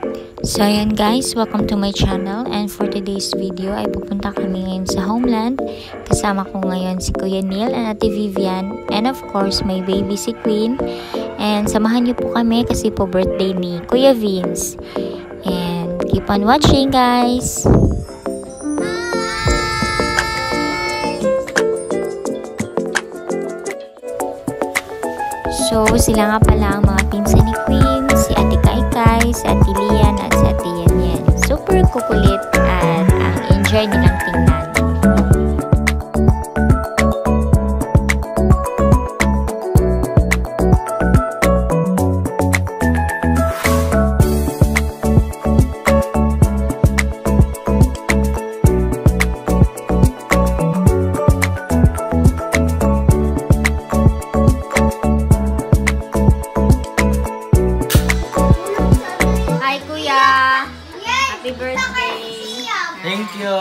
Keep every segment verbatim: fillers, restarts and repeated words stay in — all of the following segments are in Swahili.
So ayan guys, welcome to my channel, and for today's video ay pupunta kami ngayon sa Homeland. Kasama ko ngayon si Kuya Neil and Ate Vivian, and of course my baby si Kwyn. And samahan niyo po kami kasi po birthday ni Kuya Vince. And keep on watching guys! So, sila nga pala ang mga pinsan ni Kwyn, si Ate Kaikai, si Ate Lian, at si Ate Yan Yan. Super kukulit at ang enjoy nilang tingnan. Happy birthday! Thank you!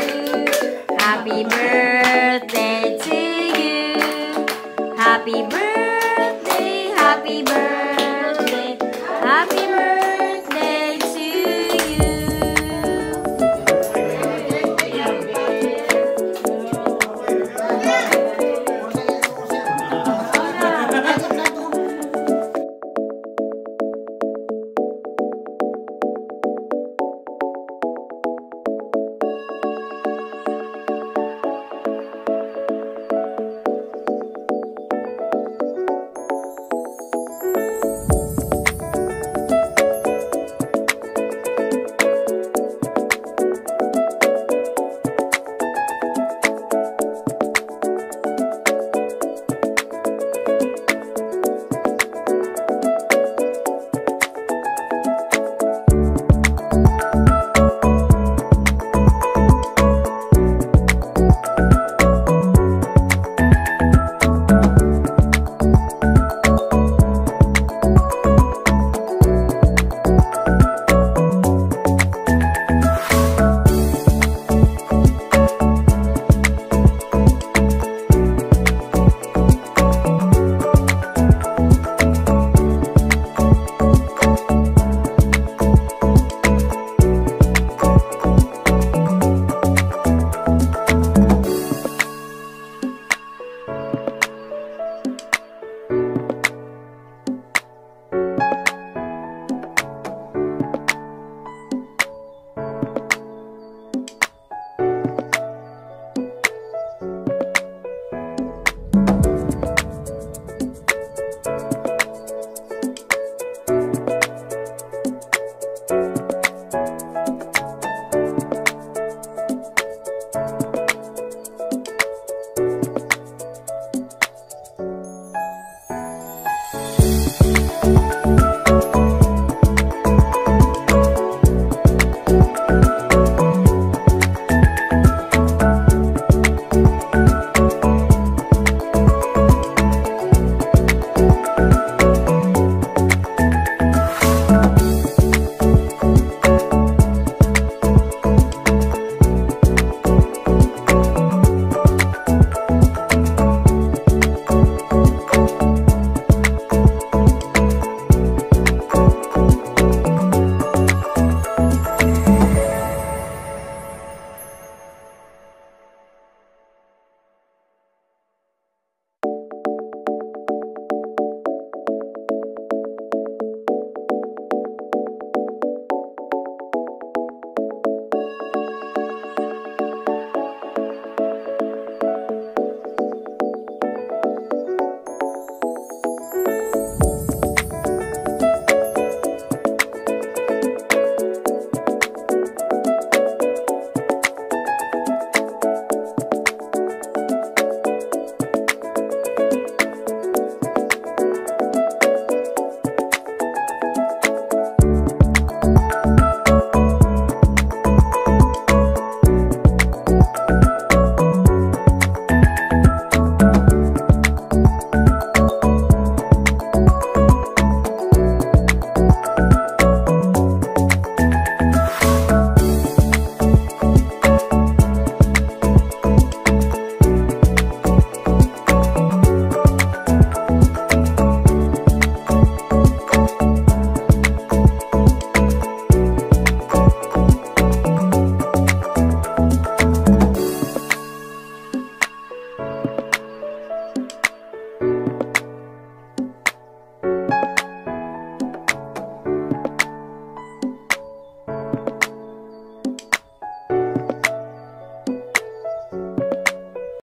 Happy birthday to you. Happy birthday.